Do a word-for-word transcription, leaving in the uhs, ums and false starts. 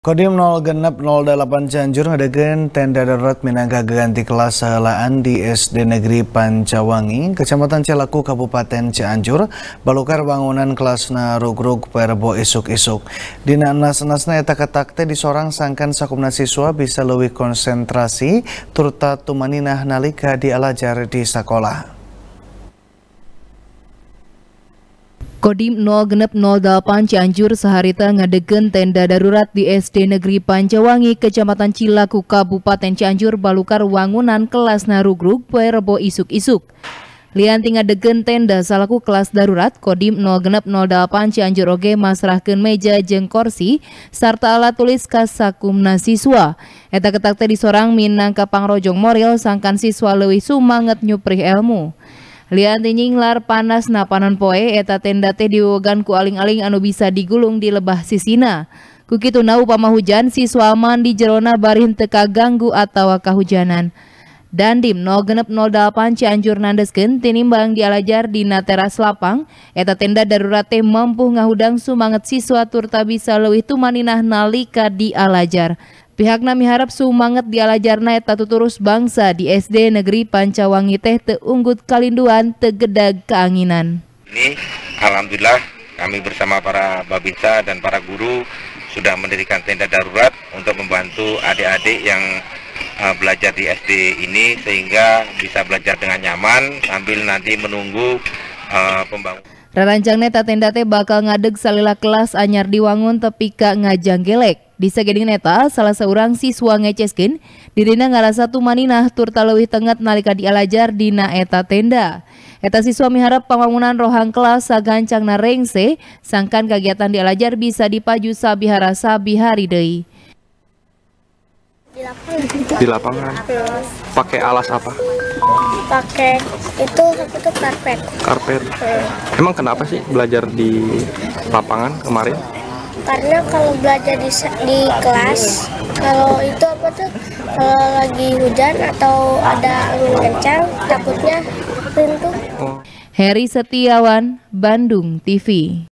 Kodim nol genep nol delapan Cianjur ngadegeun tenda darurat minangka ganti kelas sahelaan di S D Negeri Pancawangi, Kecamatan Cilaku, Kabupaten Cianjur, balukar bangunan kelasna rugrug perbo isuk-isuk. Dina nas-nasna eta ketak teh disorang sangkan sakumna siswa bisa leuwih konsentrasi turta tumaninah nalika dialajar di sekolah. Kodim nol genep nol delapan Cianjur saharita ngadegeun tenda darurat di S D Negeri Pancawangi, Kecamatan Cilaku, Kabupaten Cianjur, balukar wangunan kelasna rugrug poe rebo isuk-isuk. Lianti ngadegeun tenda salaku kelas darurat, Kodim nol genep nol delapan Cianjur oge masrahkeun meja jeung kursi sarta alat tulis ka sakumna siswa. Eta ketak teh disorang minangka pangrojong moral sangkan siswa leuwih sumanget nyuprih ilmu. Lianti nyinglar panas napanon poe eta tenda teh diwogan ku aling-aling anu bisa digulung di lebah sisina. Ku kituna upama hujan siswa aman di jerona bari henteu kaganggu atawa kahujanan. Dandim nol genep nol delapan Cianjur nandeskeun tinimbang dialajar dina teras lapang eta tenda darurat teh mampu ngahudang sumanget siswa turta bisa leuwih tumaninah nalika dialajar. Pihakna miharap sumanget dialajarna eta tuturus bangsa di S D Negeri Pancawangi teh teu unggut kalinduan teu gedag keanginan. Ini alhamdulillah kami bersama para babinsa dan para guru sudah mendirikan tenda darurat untuk membantu adik-adik yang uh, belajar di S D ini sehingga bisa belajar dengan nyaman sambil nanti menunggu uh, pembangunan. Rarancangna eta tenda teh bakal ngadeg salila kelas anyar diwangun tepi ka ngajang gelek. Di sageding eta salah seorang siswa ngeceskeun dirina ngarasa tumaninah turta leuwih tenget nalika dialajar dina eta tenda. Eta siswa miharap pambangunan rohang kelas sagancangna rengse sangkan kegiatan dialajar bisa dipaju sabihara sabihari deui. Di lapangan. Di lapangan. Pakai alas apa? Pakai itu itu karpet. Karpet. Hmm. Emang kenapa sih belajar di lapangan kemarin? Karena kalau belajar di di kelas, kalau itu apa tuh kalau lagi hujan atau ada angin kencang takutnya runtuh. Heri Setiawan, Bandung T V.